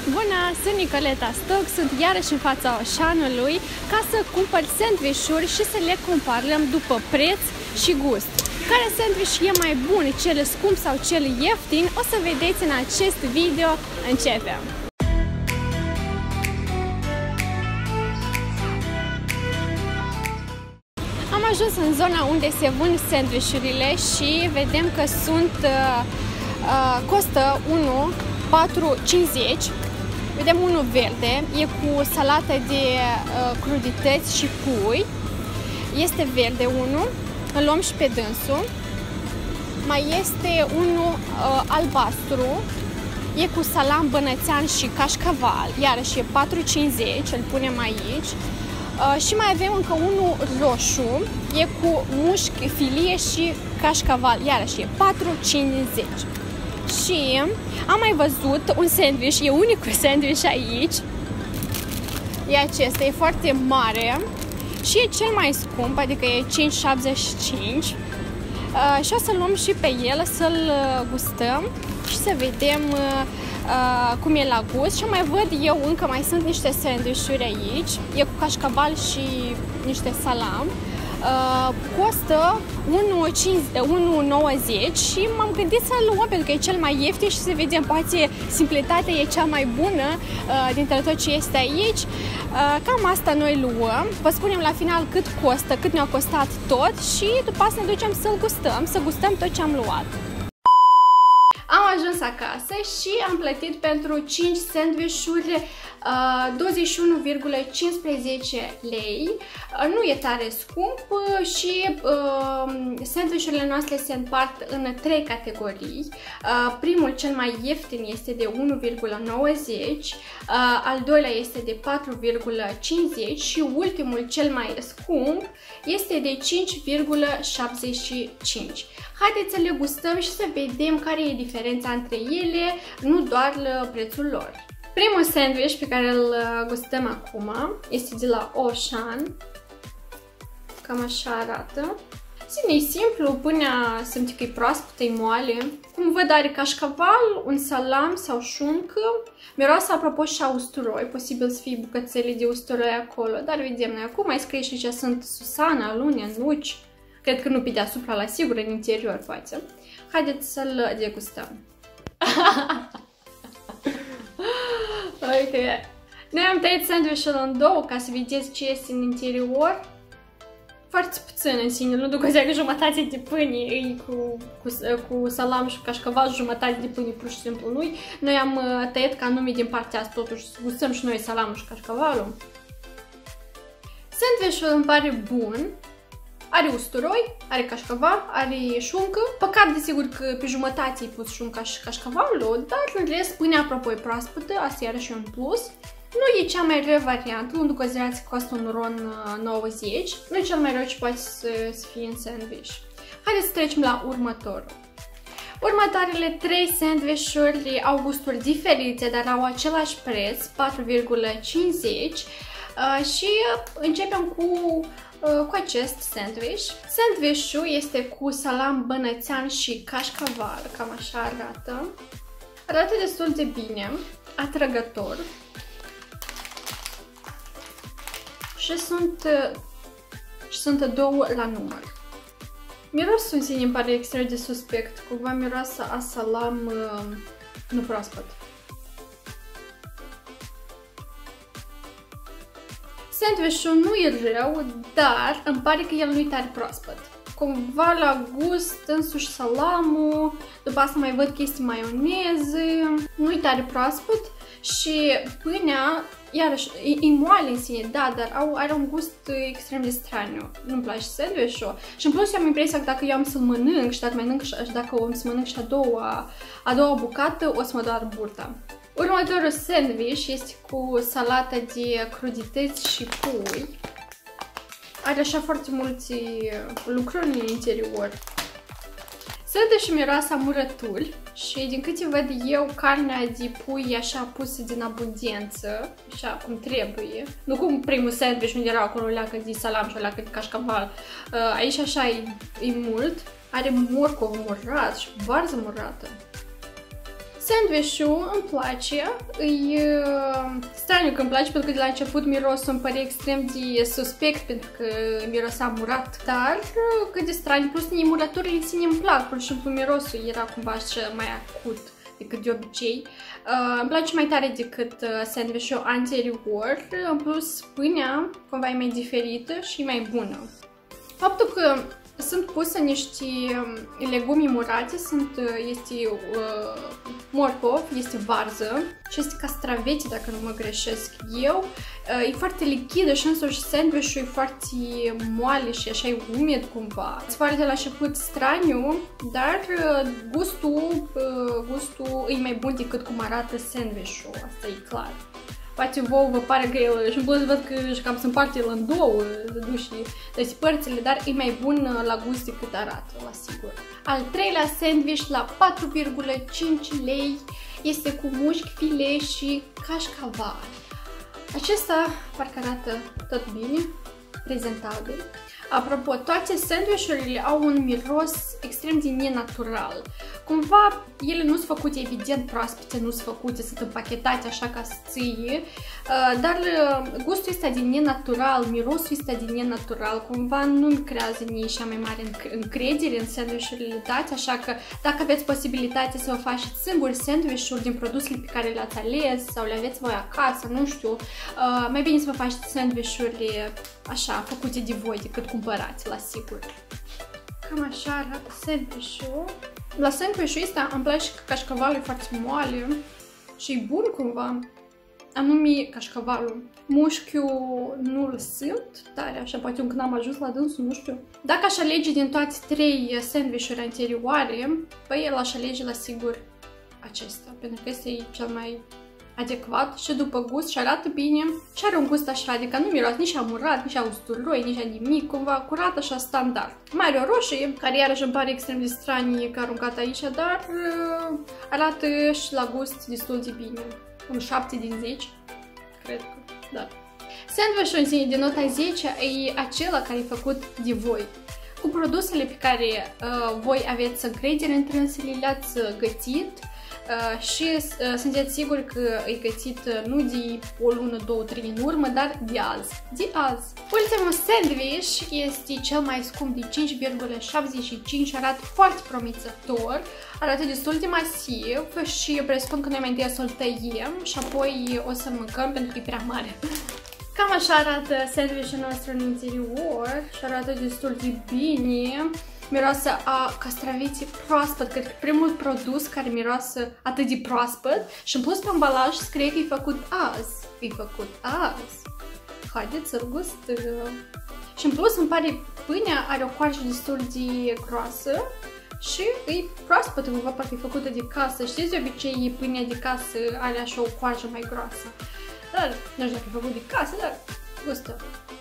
Bună, sunt Nicoleta Stoc, sunt iarăși în fața Oșanului ca să cumpăr sandvișuri și să le comparăm după preț și gust. Care sandwich e mai bun, cel scump sau cel ieftin, o să vedeți în acest video. Începem! Am ajuns în zona unde se vând sandvișurile și vedem că costă 4,50. Vedem unul verde, e cu salată de crudități și pui. Este verde unul, îl luăm și pe dânsul. Mai este unul albastru, e cu salam bănățean și cașcaval, iarăși e 4,50, îl punem aici. Și mai avem încă unul roșu, e cu mușchi, filie și cașcaval, iarăși e 4,50. Și am mai văzut un sandwich, e unicul sandwich aici, e acesta, e foarte mare și e cel mai scump, adică e 5,75. Și o să luăm și pe el, să-l gustăm și să vedem cum e la gust. Și mai văd eu, încă mai sunt niște sandvișuri aici, e cu cașcaval și niște salam. Costă 1,90 și m-am gândit să-l luăm pentru că e cel mai ieftin și să vedem, poate simplitatea e cea mai bună dintre tot ce este aici. Cam asta noi luăm, vă spunem la final cât costă, cât ne-a costat tot și după asta ne ducem să-l gustăm, să gustăm tot ce am luat. Am ajuns acasă și am plătit pentru 5 sandvișuri 21,15 lei. Nu e tare scump și sandvișurile noastre se împart în 3 categorii. Primul, cel mai ieftin, este de 1,90, al doilea este de 4,50 și ultimul, cel mai scump, este de 5,75. Haideți să le gustăm și să vedem care e diferența între ele, nu doar prețul lor. Primul sandwich pe care îl gustăm acum este de la Oșan. Cam așa arată. E simplu, până simți că e proaspătă, e moale. Cum văd, are cașcaval, un salam sau șuncă. Miroase, apropo, și a usturoi. Posibil să fie bucățele de usturoi acolo, dar vedem noi acum. Mai scrie și ce sunt susana, alune, nuci. Cred că nu pe deasupra, la sigur, în interior, poate. Haideți să-l degustăm. Uite, noi am tăiat sandwich-ul în două ca să vedeți ce este în interior. Foarte puțin în sine, nu duc o zeagă jumătate de pâine cu salam și cașcaval, jumătate de pâine pur și simplu nu-i. Noi am tăiat ca nume din partea asta, totuși să gustăm și noi salamul și cașcavalul. Sandwich-ul îmi pare bun. Are usturoi, are cașcaval, are șuncă. Păcat, desigur, că pe jumătate i pus șunca și cașcavalul, dar în rest pâinea, apropo, e proaspătă, asta e iarăși un plus. Nu e cea mai rea variantă, un ducăzirați costă 1,90 RON. Nu e cel mai rău ce poate să fie în sandwich. Haideți să trecem la următorul. Următoarele 3 sandvișuri au gusturi diferite, dar au același preț, 4,50. Și începem cu acest sandwich. Sandwichul este cu salam bănățean și cașcaval, cam așa arată. Arată destul de bine, atrăgător. Și sunt două la număr. Mirosul în sine îmi pare extrem de suspect, cumva miroasă a salam nu proaspăt. Sandwich-ul nu e rău, dar îmi pare că el nu e tare proaspăt. Cumva la gust, însuși salamul, după asta mai văd că este maioneză, nu e tare proaspăt și pâinea, iarăși, e moale în sine, da, dar are un gust extrem de straniu. Nu-mi place sandwich-ul. Și în plus eu am impresia că dacă eu am să-l mănânc și dacă o să mănânc și a doua bucată, o să mă doară burta. Următorul sandwich este cu salată de crudități și pui. Are așa foarte multe lucruri în interior. Sandwich miroase a murături și din câte văd eu, carnea de pui e așa pusă din abundență, așa cum trebuie. Nu cum primul sandwich unde era acolo o leacă de salam și o leacă de cașcaval. Aici așa e mult. Are morcov murat și varză murată. Sandwich-ul îmi place, e straniu că îmi place pentru că de la început mirosul îmi pare extrem de suspect pentru că mirosea murat, dar cât de straniu, plus murăturile în sine îmi plac, pur și simplu mirosul era cumva așa mai acut decât de obicei. Îmi place mai tare decât sandwich-ul anterior, în plus pâinea cumva e mai diferită și mai bună. Faptul că sunt puse niște legumi murate, este morcov, este varză și este castraveți, dacă nu mă greșesc eu. E foarte lichidă și însuși sandwich-ul e foarte moale și așa e umed cumva. Îți pare de la început straniu, dar gustul e mai bun decât cum arată sandwich-ul, asta e clar. Poate vouă vă pare că el, și în plus văd că și cam se împarte el în două, deci părțile, dar e mai bun la gust decât arată, la sigur. Al treilea sandwich la 4,5 lei este cu mușchi, filet și cașcaval. Acesta parcă arată tot bine, prezentabil. Apropo, toate sandwich-urile au un miros extrem de nenatural. Cumva, ele nu sunt făcute, evident, proaspete, nu sunt făcute, sunt împachetate așa ca să ție, dar gustul este din nenatural, mirosul este din nenatural, cumva nu-mi creează nici cea mai mare încredere în sandwich-urile date, așa că dacă aveți posibilitatea să vă faceți singur sandwich-uri din produsele pe care le-ați ales sau le aveți voi acasă, nu știu, mai bine să vă faceți sandwich-urile așa, făcute de voi decât cumpărați, la sigur. Cam așa arată sandwich-ul. La sandwich-ul ăsta îmi place că cașcavalul e foarte moale și e bun cumva, anume cașcavalul. Mușchiul nu-l simt tare, așa poate încă n-am ajuns la dânsul, nu știu. Dacă aș alege din toate trei sandwich-uri anterioare, păi el aș alege la sigur acesta, pentru că este cel mai adecvat și după gust și arată bine și are un gust așa, adică nu miroase nici amurat, nici usturoi, nici nimic, cumva curat așa standard. Mai are o roșie, care iarăși îmi pare extrem de stranie că aruncat aici, dar arată și la gust destul de bine. Un 7 din 10, cred că, da. Sandwich-ul în sine de nota 10 e acela care e făcut de voi. Cu produsele pe care voi aveți încredere între le-ați gătit, și sunteți siguri că e găsit nu de o lună, 2, 3 în urmă, dar de azi. De azi. Ultimul sandwich este cel mai scump de 5,75, arată foarte promițător, arată destul de masiv și presupun că noi mai întâi să-l tăiem și apoi o să-l mâncăm pentru că e prea mare. Cam așa arată sandwichul nostru în interior și arată destul de bine. Miroase a castraveți proaspăt, cred că primul produs care miroase atât de proaspăt și în plus pe ambalaj scrie că e făcut azi. E făcut azi. Haideți să-l gustăm. Și în plus îmi pare pâinea are o coajă destul de groasă și e proaspăt, cumva parcă e făcută de casă. Știți, de obicei pâinea de casă are așa o coajă mai groasă. Dar nu știu dacă e făcut de casă, dar gustăm.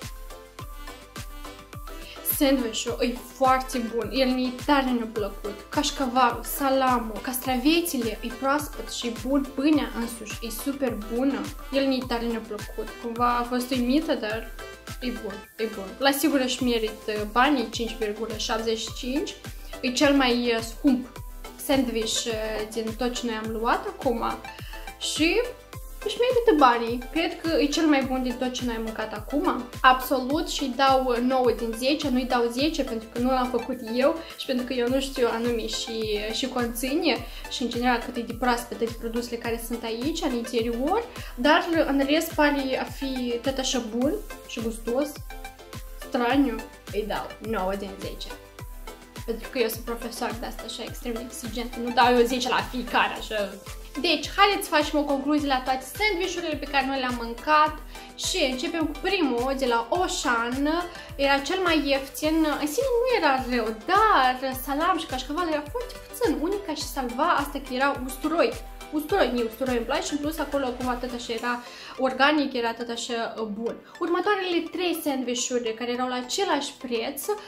Sandwich-ul e foarte bun, el mi-e tare ne-a plăcut. Cașcavalul, salamul, castravețile e proaspăt și e bun, pâinea însuși e super bună. El mi-e tare ne-a plăcut, cumva a fost uimită, dar e bun, e bun. La sigur își merită banii, 5,75. E cel mai scump sandwich din tot ce noi am luat acum și își merită banii. Cred că e cel mai bun din tot ce noi am mâncat acum. Absolut, și dau 9 din 10, nu-i dau 10 pentru că nu l-am făcut eu și pentru că eu nu știu anume și conține și în general cât e de proaspete de produsele care sunt aici, în interior, dar în rest pare a fi tot așa bun și gustos. Straniu, îi dau 9 din 10. Pentru că eu sunt profesor de asta așa extrem de exigent, nu dau eu 10 la fiecare așa. Deci, haideți să facem o concluzie la toate sandwich-urile pe care noi le-am mâncat și începem cu primul de la Auchan. Era cel mai ieftin, în sine nu era rău, dar salam și cașcaval era foarte puțin. Unica și salva asta că era usturoi. Usturoi îmi place și în plus acolo cumva tot așa era organic, era tot așa bun. Următoarele 3 sandwich-uri care erau la același preț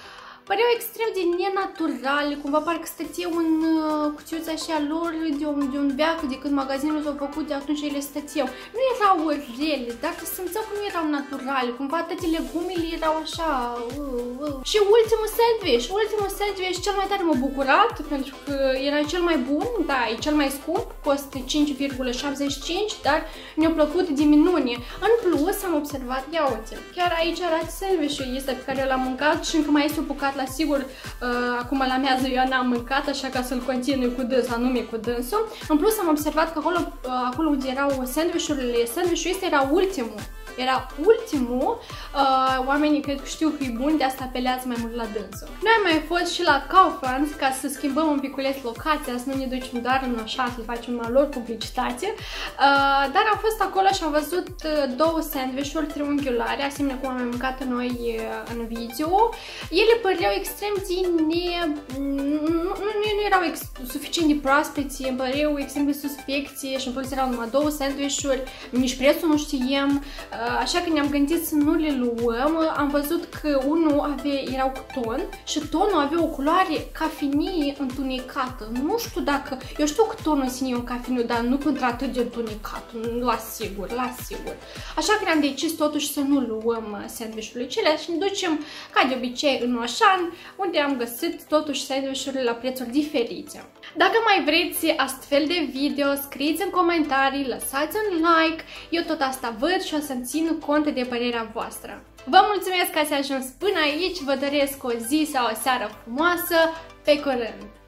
păreau extrem de nenaturale, cumva parcă stăteau în cuțiuța așa lor de un veac, de când magazinul s-au făcut, de atunci ele stăteau. Nu erau rele, dar te simțeau că nu erau naturale, cumva toate legumele erau așa. Și ultimul sandwich, cel mai tare m-a bucurat, pentru că era cel mai bun, da, e cel mai scump, costă 5,75, dar mi-a plăcut de minune. În plus, am observat, ia uite, chiar aici arată sandwich-ul ăsta pe care l-am mâncat și încă mai este o bucată, la sigur, acum la miază eu n-am mâncat, așa ca să-l continui cu dânsul, anume cu dânsul. În plus, am observat că acolo unde erau sandwich-urile, sandwich-ul ăsta era ultimul. Era ultimul, oamenii cred că știu că e bun, de asta apelează mai mult la dânsul. Noi am mai fost și la Kaufland ca să schimbăm un piculeț locația, să nu ne ducem doar în așa, să le facem mai lor publicitate. Dar am fost acolo și am văzut două sandwich-uri triunghiulare, asemenea cum am mai mâncat noi în video. Ele păreau extrem de nu erau suficient de proaspeți, îmi păreau extrem de suspecție și în plus erau numai două sandwich-uri, nici prețul nu știem. Așa că ne-am gândit să nu le luăm. Am văzut că unul erau cu ton și tonul avea o culoare cafenie întunecată. Nu știu dacă... Eu știu că tonul în sine e un cafeniu, dar nu într-atât de întunecat. La sigur. Așa că ne-am decis totuși să nu luăm sandwich-urile cele și ne ducem ca de obicei în Auchan, unde am găsit totuși sandwich-urile la prețuri diferite. Dacă mai vreți astfel de video, scrieți în comentarii, lăsați un like. Eu tot asta văd și o să-mi țin cont de părerea voastră. Vă mulțumesc că ați ajuns până aici, vă doresc o zi sau o seară frumoasă, pe curând!